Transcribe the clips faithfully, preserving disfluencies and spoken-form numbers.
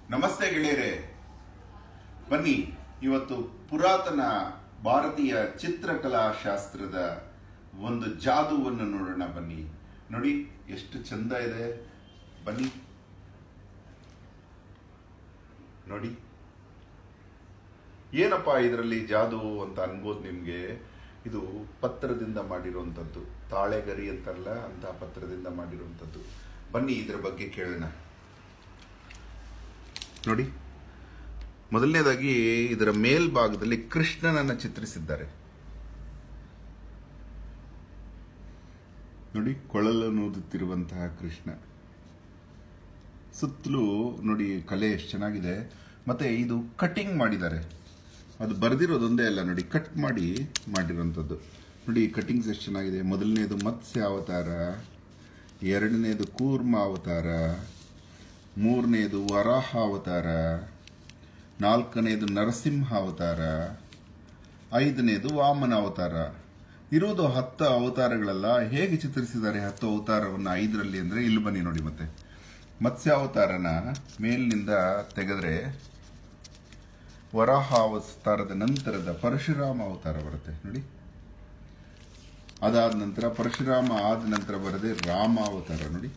ನಮಸ್ತೆ ಗೆಳೆಯರೇ, ಬನ್ನಿ ಇವತ್ತು ಪುರಾತನ ಭಾರತೀಯ ಚಿತ್ರಕಲಾ ಶಾಸ್ತ್ರದ ಒಂದು ಜಾದುವನ್ನು ನೋಡೋಣ. ಬನ್ನಿ ನೋಡಿ ಎಷ್ಟು ಚಂದ ಇದೆ. ಬನ್ನಿ ನೋಡಿ, ಏನಪ್ಪಾ ಇದರಲ್ಲಿ ಜಾದು ಅಂತ ಅನ್ಬೋದು ನಿಮ್ಗೆ. ಇದು ಪತ್ರದಿಂದ ಮಾಡಿರುವಂಥದ್ದು, ತಾಳೆಗರಿ ಅಂತಾರಲ್ಲ ಅಂತ ಪತ್ರದಿಂದ ಮಾಡಿರುವಂಥದ್ದು. ಬನ್ನಿ ಇದರ ಬಗ್ಗೆ ಕೇಳೋಣ. ನೋಡಿ, ಮೊದಲನೇದಾಗಿ ಇದರ ಮೇಲ್ಭಾಗದಲ್ಲಿ ಕೃಷ್ಣನನ್ನ ಚಿತ್ರಿಸಿದ್ದಾರೆ. ನೋಡಿ, ಕೊಳಲನ್ನು ಊದುತ್ತಿರುವಂತಹ ಕೃಷ್ಣ. ಸುತ್ತಲೂ ನೋಡಿ ಕಲೆ ಎಷ್ಟು ಚೆನ್ನಾಗಿದೆ. ಮತ್ತೆ ಇದು ಕಟಿಂಗ್ ಮಾಡಿದ್ದಾರೆ. ಅದು ಬರೆದಿರೋದೊಂದೇ ಅಲ್ಲ, ನೋಡಿ ಕಟ್ ಮಾಡಿ ಮಾಡಿರುವಂಥದ್ದು. ನೋಡಿ ಕಟಿಂಗ್ಸ್ ಎಷ್ಟು ಚೆನ್ನಾಗಿದೆ. ಮೊದಲನೇದು ಮತ್ಸ್ಯ ಅವತಾರ, ಎರಡನೇದು ಕೂರ್ಮ ಅವತಾರ, ಮೂರನೇದು ವರಾಹ ಅವತಾರ, ನಾಲ್ಕನೇದು ನರಸಿಂಹ ಅವತಾರ, ಐದನೇದು ವಾಮನ ಅವತಾರ. ಇರೋದು ಹತ್ತು ಅವತಾರಗಳೆಲ್ಲ. ಹೇಗೆ ಚಿತ್ರಿಸಿದ್ದಾರೆ ಹತ್ತು ಅವತಾರವನ್ನು ಐದರಲ್ಲಿ ಅಂದ್ರೆ ಇಲ್ಲಿ ಬನ್ನಿ ನೋಡಿ. ಮತ್ತೆ ಮತ್ಸ್ಯಾವತಾರನ ಮೇಲಿನಿಂದ ತೆಗೆದ್ರೆ ವರಾಹ ಅವತಾರದ ನಂತರದ ಪರಶುರಾಮ ಅವತಾರ ಬರುತ್ತೆ ನೋಡಿ. ಅದಾದ ನಂತರ ಪರಶುರಾಮ ಆದ ನಂತರ ಬರದೆ ರಾಮ ಅವತಾರ ನೋಡಿ.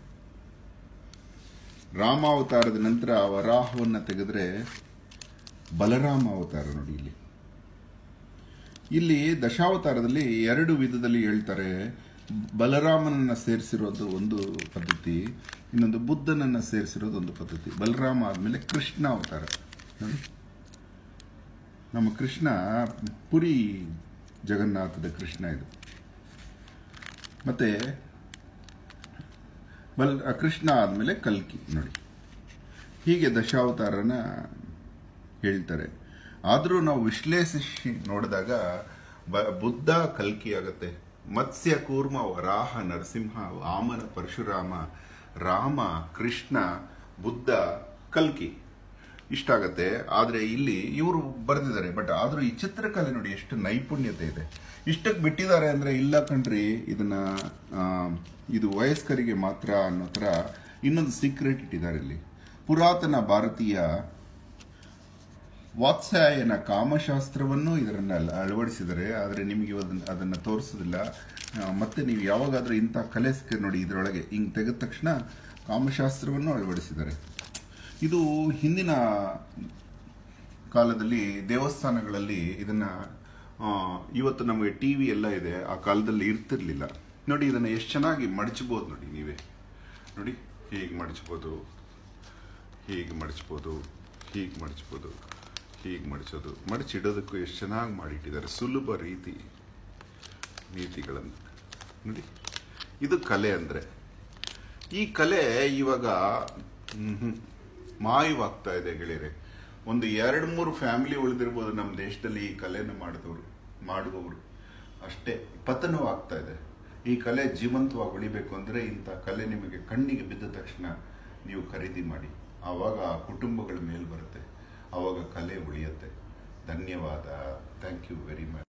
ರಾಮಾವತಾರದ ನಂತರ ವರಾಹವನ್ನ ತೆಗೆದ್ರೆ ಬಲರಾಮ ಅವತಾರ ನೋಡಿ. ಇಲ್ಲಿ ಇಲ್ಲಿ ದಶಾವತಾರದಲ್ಲಿ ಎರಡು ವಿಧದಲ್ಲಿ ಹೇಳ್ತಾರೆ. ಬಲರಾಮನನ್ನ ಸೇರಿಸಿರೋದು ಒಂದು ಪದ್ಧತಿ, ಇನ್ನೊಂದು ಬುದ್ಧನನ್ನ ಸೇರಿಸಿರೋದು ಒಂದು ಪದ್ಧತಿ. ಬಲರಾಮ ಆದ್ಮೇಲೆ ಕೃಷ್ಣ ಅವತಾರ ನೋಡಿ. ನಮ್ಮ ಕೃಷ್ಣ ಪುರಿ ಜಗನ್ನಾಥದ ಕೃಷ್ಣ ಇದು. ಮತ್ತೆ ಬಲ್ ಕೃಷ್ಣ ಆದ್ಮೇಲೆ ಕಲ್ಕಿ ನೋಡಿ. ಹೀಗೆ ದಶಾವತಾರನ ಹೇಳ್ತಾರೆ. ಆದರೂ ನಾವು ವಿಶ್ಲೇಷಿಸಿ ನೋಡಿದಾಗ ಬುದ್ಧ ಕಲ್ಕಿ ಆಗುತ್ತೆ. ಮತ್ಸ್ಯ, ಕೂರ್ಮ, ವರಾಹ, ನರಸಿಂಹ, ವಾಮನ, ಪರಶುರಾಮ, ರಾಮ, ಕೃಷ್ಣ, ಬುದ್ಧ, ಕಲ್ಕಿ ಇಷ್ಟಾಗತ್ತೆ. ಆದರೆ ಇಲ್ಲಿ ಇವರು ಬರೆದಿದ್ದಾರೆ. ಬಟ್ ಆದರೂ ಈ ಚಿತ್ರಕಲೆ ನೋಡಿ ಎಷ್ಟು ನೈಪುಣ್ಯತೆ ಇದೆ. ಇಷ್ಟಕ್ಕೆ ಬಿಟ್ಟಿದ್ದಾರೆ ಅಂದ್ರೆ ಇಲ್ಲ ಕಣ್ರಿ, ಇದನ್ನ ಇದು ವಯಸ್ಕರಿಗೆ ಮಾತ್ರ ಅನ್ನೋ ತರ ಇನ್ನೊಂದು ಸೀಕ್ರೆಟ್ ಇಟ್ಟಿದ್ದಾರೆ ಇಲ್ಲಿ. ಪುರಾತನ ಭಾರತೀಯ ವಾತ್ಸಾಯನ ಕಾಮಶಾಸ್ತ್ರವನ್ನು ಇದರನ್ನ ಅಳವಡಿಸಿದರೆ. ಆದರೆ ನಿಮಗೆ ಅದನ್ನ ತೋರಿಸೋದಿಲ್ಲ. ಮತ್ತೆ ನೀವು ಯಾವಾಗಾದ್ರೂ ಇಂಥ ಕಲೆ ಸಿಕ್ಕ ನೋಡಿ, ಇದರೊಳಗೆ ಹಿಂಗ್ ತೆಗೆದ ತಕ್ಷಣ ಕಾಮಶಾಸ್ತ್ರವನ್ನು ಅಳವಡಿಸಿದ್ದಾರೆ. ಇದು ಹಿಂದಿನ ಕಾಲದಲ್ಲಿ ದೇವಸ್ಥಾನಗಳಲ್ಲಿ ಇದನ್ನ, ಇವತ್ತು ನಮಗೆ ಟಿವಿ ಎಲ್ಲ ಇದೆ, ಆ ಕಾಲದಲ್ಲಿ ಇರ್ತಿರ್ಲಿಲ್ಲ. ನೋಡಿ ಇದನ್ನ ಎಷ್ಟು ಚೆನ್ನಾಗಿ ಮಡಚಬಹುದು ನೋಡಿ. ನೀವೇ ನೋಡಿ, ಹೀಗೆ ಮಡಚಬಹುದು, ಹೀಗೆ ಮಡಚಬಹುದು, ಹೀಗೆ ಮಡಚಬಹುದು, ಹೀಗೆ ಮಡಚೋದು, ಮಡಚಿಡೋದಕ್ಕೂ ಎಷ್ಟು ಚೆನ್ನಾಗಿ ಮಾಡಿಟ್ಟಿದ್ದಾರೆ. ಸುಲಭ ರೀತಿ ನೀತಿಗಳನ್ನು ನೋಡಿ. ಇದು ಕಲೆ ಅಂದ್ರೆ. ಈ ಕಲೆ ಇವಾಗ ಮಾಯವಾಗ್ತಾ ಇದೆ ಗೆಳೆಯರೆ. ಒಂದು ಎರಡು ಮೂರು ಫ್ಯಾಮಿಲಿ ಉಳಿದಿರ್ಬೋದು ನಮ್ಮ ದೇಶದಲ್ಲಿ ಈ ಕಲೆಯನ್ನು ಮಾಡಿದವರು ಮಾಡುವವರು ಅಷ್ಟೇ. ಪತನವಾಗ್ತಾ ಇದೆ. ಈ ಕಲೆ ಜೀವಂತವಾಗಿ ಉಳಿಬೇಕು ಅಂದ್ರೆ ಇಂಥ ಕಲೆ ನಿಮಗೆ ಕಣ್ಣಿಗೆ ಬಿದ್ದ ತಕ್ಷಣ ನೀವು ಖರೀದಿ ಮಾಡಿ. ಆವಾಗ ಆ ಕುಟುಂಬಗಳ ಮೇಲೆ ಬರುತ್ತೆ, ಆವಾಗ ಕಲೆ ಉಳಿಯುತ್ತೆ. ಧನ್ಯವಾದ. Thank you very much.